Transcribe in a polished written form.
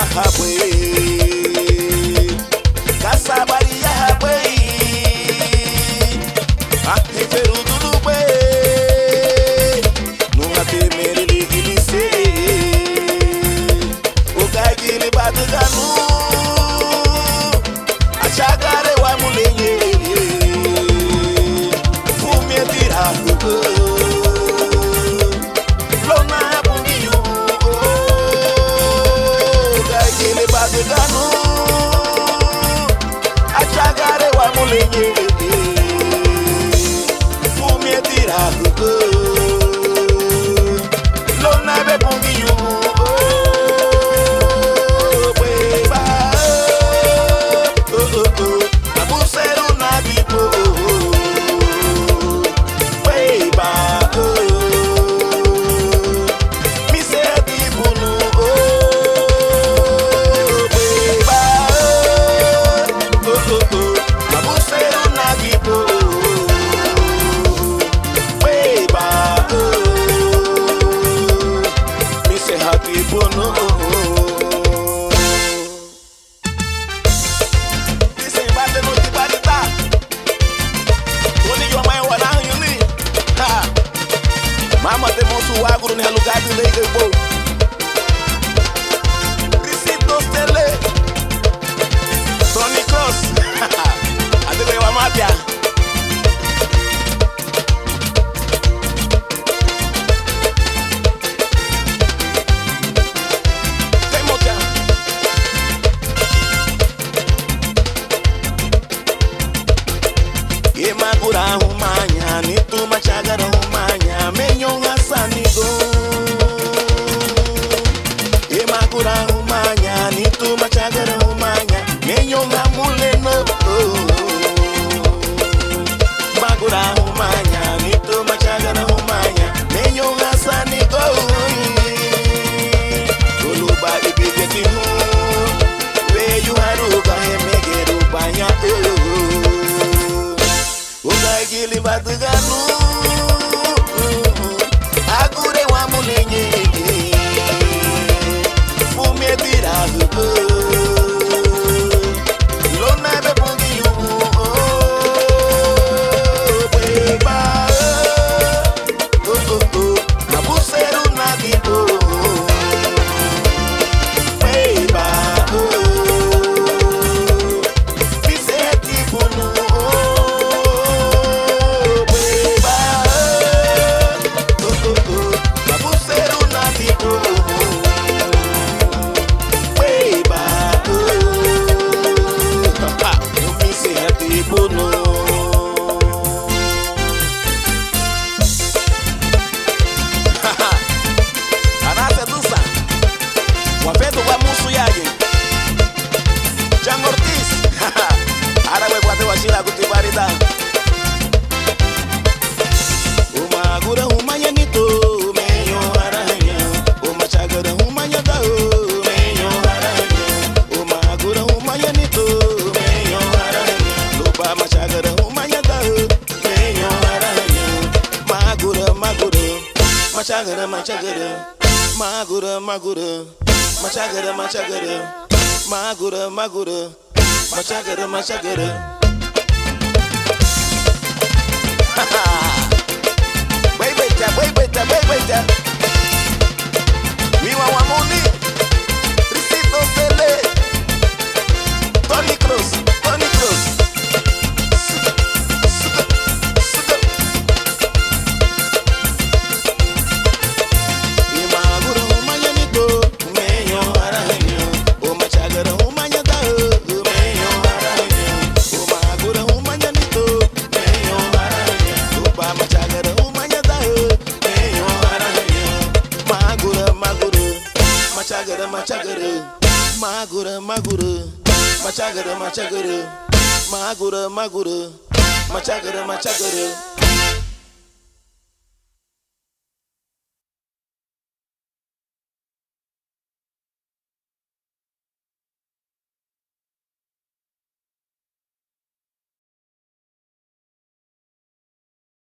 habwe kasabari habwe heferu dulube nunga temere ligilise ogagili badganu achagare wa mulenye fumetira Gano achagare wa mulenye fumie tira lona be pongiyu beba abuseru na bipo beba Mama de monsu agro ne lugar de leite bom. Recitos tele. Tony Cross. Ade wa mapia. Temoja. E magura humanya ni tu machagara humanya menyo ngasanigo e magura humanya ni tu machagara humanya menyo ngamuleno magura humanya ni tu machagara humanya menyo ngasanigo uluba ibigeti hu we you haruga hemegeru banya Gili badganu agure wa mulenye fumie tira lona be pongiyu beba abuseru na bipo beba biseti bunu Washila kutibarida umagura humanya nito menyo haranya umachagara humanya dao menyo haranya umagura humanya nito menyo haranya lupa machagara humanya dao menyo haranya magura machagara magura magura machagara Baby, Miwa Wamoni, Ricitos Tele, Tony Cross. Imagura humanya nito, menyo haranya, umachagara humanya dao, menyo haranya, umagura humanya nito, menyo haranya, lupa machagara humanya dao, menyo haranya, magura machagara magura machagara machagara magura machagara